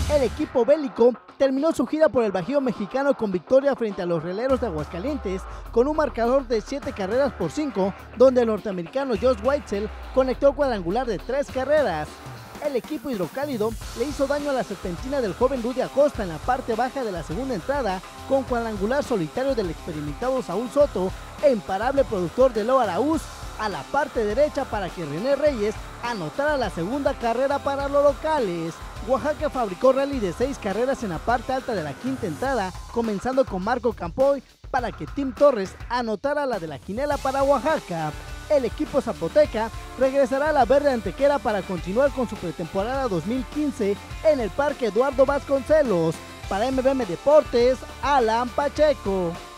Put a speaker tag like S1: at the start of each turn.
S1: El equipo bélico terminó su gira por el Bajío mexicano con victoria frente a los Rieleros de Aguascalientes con un marcador de 7 carreras por 5, donde el norteamericano Josh Weitzel conectó cuadrangular de 3 carreras. El equipo hidrocálido le hizo daño a la serpentina del joven Rudy Acosta en la parte baja de la segunda entrada con cuadrangular solitario del experimentado Saúl Soto e imparable productor de Leo Araúz a la parte derecha para que René Reyes anotara la segunda carrera para los locales. Oaxaca fabricó rally de 6 carreras en la parte alta de la quinta entrada, comenzando con Marco Campoy para que Tim Torres anotara la de la quinela para Oaxaca. El equipo zapoteca regresará a la Verde Antequera para continuar con su pretemporada 2015 en el Parque Eduardo Vasconcelos. Para MBM Deportes, Alan Pacheco.